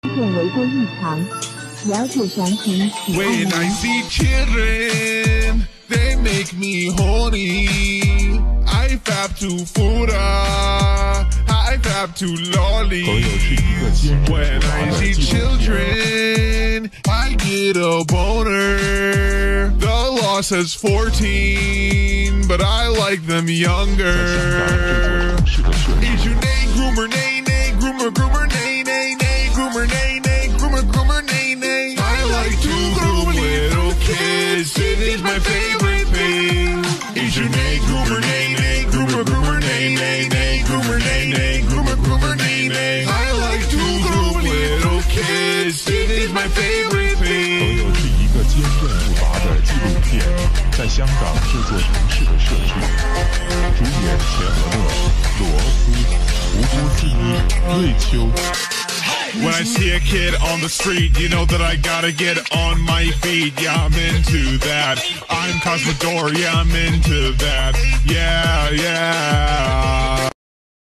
现为多异常。了解详情请按 When I see children, they make me horny. I fap to Fuda, I fap to Lolly. When I see children, I get a boner. The law says 14, but I like them younger. Is your name Groomer, nay, nay, Groomer, Groomer, nay, nay, nay, Groomer, nay, nay, Groomer, Groomer, nay, nay. I like to groom little kids, it is my favorite thing. Is your name Groomer, nay, nay, Groomer, Groomer, nay, nay, nay, Groomer, nay, nay, Groomer, Groomer, nay, nay. I like to groom little kids, it is my favorite thing. 是一个艰韧不拔的纪录片，在香港这座城市的社区，主演钱和乐、罗斯、吴波斯尼、瑞秋。 When I see a kid on the street, you know that I gotta get on my feet. Yeah, I'm into that. I'm Cosmodore, yeah, I'm into that.